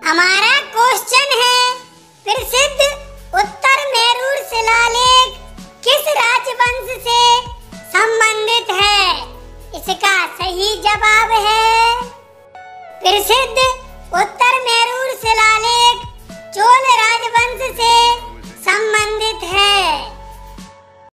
हमारा क्वेश्चन है, प्रसिद्ध उत्तर मेरूर शिलालेख किस राजवंश से संबंधित है? इसका सही जवाब है प्रसिद्ध उत्तर मेरूर शिलालेख